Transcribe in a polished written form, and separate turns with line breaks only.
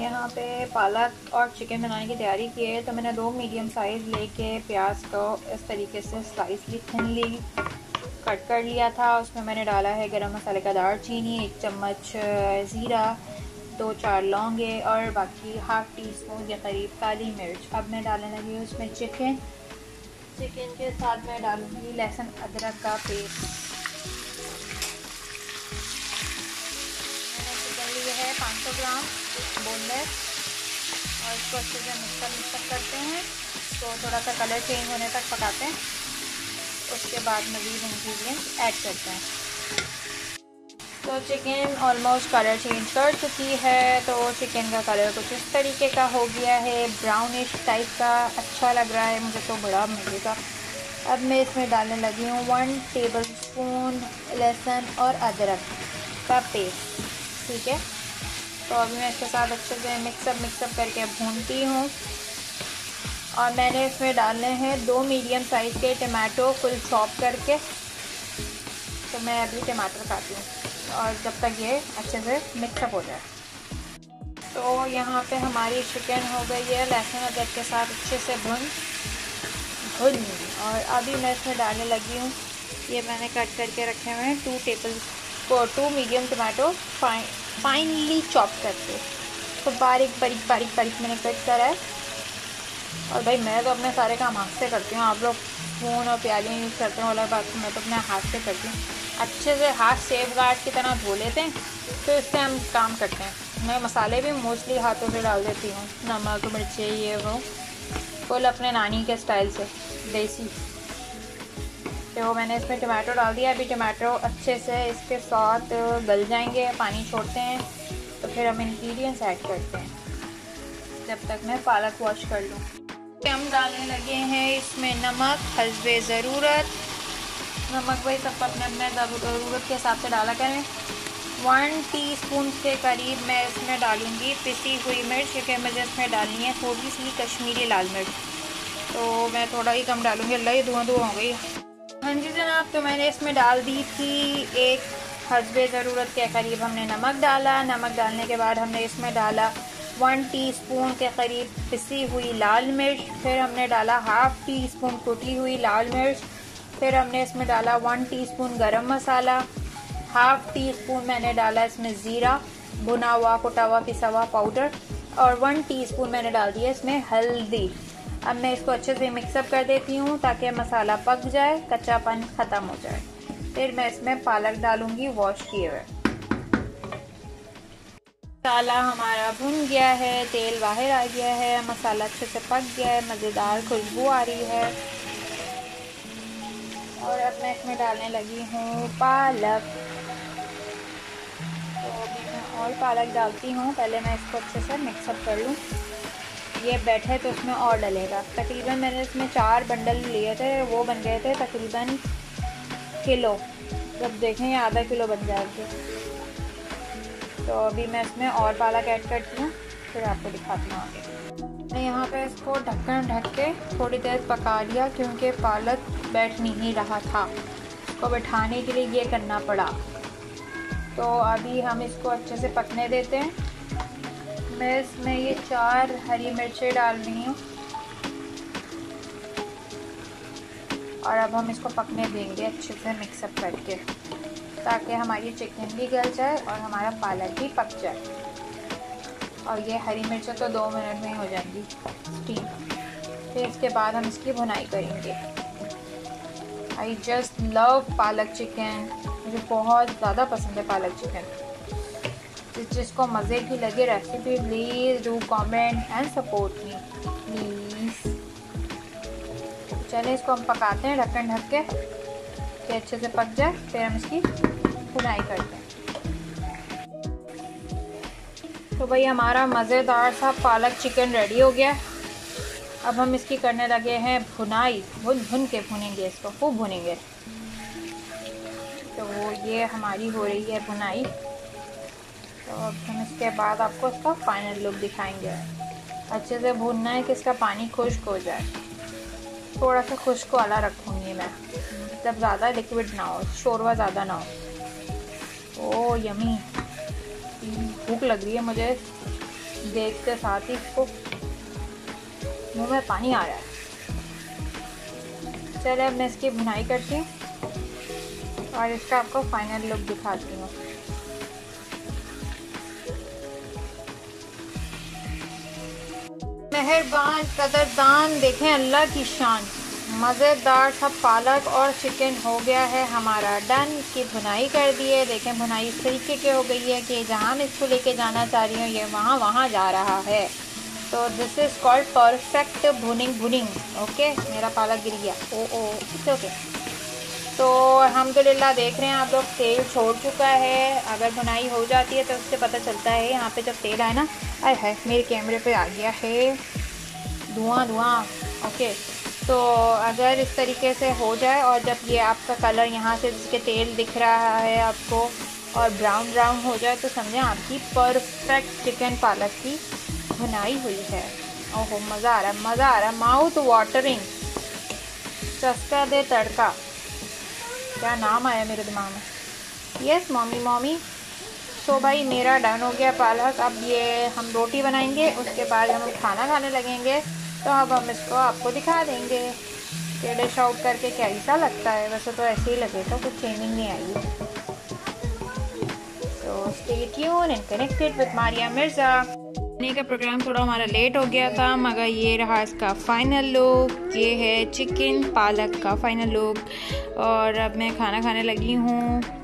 यहाँ पे पालक और चिकन बनाने की तैयारी की है। तो मैंने 2 मीडियम साइज़ लेके प्याज को इस तरीके से स्लाइसली थिनली कट कर लिया था। उसमें मैंने डाला है गरम मसाले का दालचीनी, 1 चम्मच ज़ीरा, 2-4 लौंगे और बाकी हाफ़ टी स्पून के करीब काली मिर्च। अब मैं डालने लगी हूँ उसमें चिकन के साथ मैं डालूँगी लहसुन अदरक का पेस्ट। मैंने चिकन लिए है 500 ग्राम बोनलेस और इसको अच्छे से मिक्सअप करते हैं। तो थोड़ा सा कलर चेंज होने तक पकाते हैं, उसके बाद मज़ीद इंग्रेडिएंट्स ऐड करते हैं। तो चिकन ऑलमोस्ट कलर चेंज कर चुकी है। तो चिकन का कलर कुछ इस तरीके का हो गया है, ब्राउनिश टाइप का। अच्छा लग रहा है मुझे तो बड़ा मज़े का। अब मैं इसमें डालने लगी हूँ 1 टेबलस्पून लहसुन और अदरक का पेस्ट। ठीक है, तो अभी मैं इसके साथ अच्छे से मिक्सअप करके भूनती हूँ। और मैंने इसमें डालने हैं 2 मीडियम साइज़ के टमाटो फुल चॉप करके। तो मैं अभी टमाटर काटी हूँ और जब तक ये अच्छे से मिक्सअप हो जाए। तो यहाँ पे हमारी चिकन हो गई है लहसुन अदरक के साथ अच्छे से भुन। और अभी मैं इसमें डालने लगी हूँ, ये मैंने कट करके रखे हुए हैं 2 मीडियम टमाटो फाइनली चॉप करके। तो बारीक मैंने कट करा है। और भाई मैं तो अपने सारे काम हाथ से करती हूँ, आप लोग फ़ोन और प्यालियाँ यूज़ करते हैं वाला बात, मैं तो अपने हाथ से करती हूँ। अच्छे से हाथ सेफ गार्ड की तरह धो लेते हैं, तो इससे हम काम करते हैं। मैं मसाले भी मोस्टली हाथों से डाल देती हूँ, नमक मिर्ची ये वो, फुल अपने नानी के स्टाइल से देसी। तो मैंने इसमें टमाटो डाल दिया। अभी टमाटो अच्छे से इसके साथ गल जाएंगे, पानी छोड़ते हैं, तो फिर हम इंग्रेडिएंट्स ऐड करते हैं जब तक मैं पालक वॉश कर लूँ। हम डालने लगे हैं इसमें नमक हस्बे ज़रूरत। नमक भाई सब अपने ज़रूरत के हिसाब से डाला करें। 1 टीस्पून के करीब मैं इसमें डालूँगी पिसी हुई मिर्च, क्योंकि मुझे इसमें डालनी है थोड़ी सी कश्मीरी लाल मिर्च, तो मैं थोड़ा ही कम डालूँगी। अल्लाह ही धुआं हो गई। हाँ जी जनाब, तो मैंने इसमें डाल दी थी 1 हस्बे ज़रूरत के करीब हमने नमक डाला। नमक डालने के बाद हमने इसमें डाला 1 टीस्पून के करीब पिसी हुई लाल मिर्च। फिर हमने डाला हाफ़ टी स्पून कुटी हुई लाल मिर्च। फिर हमने इसमें डाला 1 टीस्पून गरम मसाला, हाफ़ टी स्पून मैंने डाला इसमें ज़ीरा भुना हुआ कुटा हुआ पिसा हुआ पाउडर, और 1 टीस्पून मैंने डाल दिया इसमें हल्दी। अब मैं इसको अच्छे से मिक्सअप कर देती हूँ ताकि मसाला पक जाए, कच्चापन ख़त्म हो जाए। फिर मैं इसमें पालक डालूँगी वॉश किए हुए। मसाला हमारा भुन गया है, तेल बाहर आ गया है, मसाला अच्छे से पक गया है, मज़ेदार खुशबू आ रही है। और अब मैं इसमें डालने लगी हूँ पालक। तो अभी मैं और पालक डालती हूँ, पहले मैं इसको अच्छे से मिक्सअप कर लूँ। ये बैठे तो उसमें और डलेगा। तकरीबन मैंने इसमें 4 बंडल लिए थे, वो बन गए थे तकरीबन किलो। जब देखें ये आधा किलो बन जाएगा। तो अभी मैं इसमें और पालक ऐड करती हूँ, फिर आपको दिखाती हूँ आगे। मैं यहाँ पे इसको ढक्कन ढक के थोड़ी देर पका लिया, क्योंकि पालक बैठ नहीं रहा था, इसको बैठाने के लिए ये करना पड़ा। तो अभी हम इसको अच्छे से पकने देते हैं। मैं इसमें ये 4 हरी मिर्चें डाल रही हूँ और अब हम इसको पकने देंगे अच्छे से मिक्सअप करके, ताकि हमारी चिकन भी गल जाए और हमारा पालक भी पक जाए। और ये हरी मिर्चें तो 2 मिनट में ही हो जाएंगी स्टीम। फिर इसके बाद हम इसकी भुनाई करेंगे। I just love palak chicken, मुझे बहुत ज़्यादा पसंद है पालक चिकन। जिसको मज़े की लगे recipe please do comment and support me please. चलिए इसको हम पकाते हैं ढक्कन ढक के कि अच्छे से पक जाए, फिर हम इसकी भुनाई करते हैं। तो भाई हमारा मज़ेदार सा पालक चिकन रेडी हो गया। अब हम इसकी करने लगे हैं भुनाई। भुन के भुनेंगे, इसको खूब भुनेंगे। तो ये हमारी हो रही है भुनाई। तो अब हम इसके बाद आपको इसका फाइनल लुक दिखाएंगे। अच्छे से भूनना है कि इसका पानी खुश्क हो जाए। थोड़ा सा खुश्क वाला रखूँगी मैं, मतलब ज़्यादा लिक्विड ना हो, शोरवा ज़्यादा ना हो। ओह यमी, भूख लग रही है मुझे। देखते साथ ही इसको मुँह में पानी आ रहा है। चलो अब मैं इसकी भुनाई करती हूँ और इसका आपको फाइनल लुक दिखाती हूँ। मेहरबान कदरदान, देखें अल्लाह की शान, मज़ेदार सा पालक और चिकन हो गया है हमारा डन। इसकी भुनाई कर दी है। देखें भुनाई इस तरीके की हो गई है कि जहाँ मैं इसको लेके जाना चाह रही हूँ ये वहाँ जा रहा है। तो दिस इज़ कॉल्ड परफेक्ट भुनिंग। ओके, मेरा पालक गिर गया। Oh it's okay. तो अल्हम्दुलिल्लाह देख रहे हैं आप लोग, तेल छोड़ चुका है। अगर भुनाई हो जाती है तो उससे पता चलता है। यहाँ पे जब तेल आए ना, आए है मेरे कैमरे पे आ गया है धुआं। ओके, तो अगर इस तरीके से हो जाए और जब ये आपका कलर यहाँ से जिसके तेल दिख रहा है आपको और ब्राउन हो जाए तो समझें आपकी परफेक्ट चिकन पालक की भुनाई हुई है। ओहो, मज़ा आ रहा है, माउथ वाटरिंग। चस्का दे तड़का, क्या नाम आया मेरे दिमाग में। Yes mommy. तो भाई मेरा डन हो गया पालक। अब ये हम रोटी बनाएंगे, उसके बाद हम खाना खाने लगेंगे। तो अब हम इसको आपको दिखा देंगे कि डिश आउट करके कैसा लगता है। वैसे तो ऐसे ही लगेगा, कुछ चेंजिंग नहीं आई। तो stay tune and connected with Maria Mirza. का प्रोग्राम थोड़ा हमारा लेट हो गया था, मगर ये रहा इसका फाइनल लुक। ये है चिकन पालक का फाइनल लुक और अब मैं खाना खाने लगी हूँ।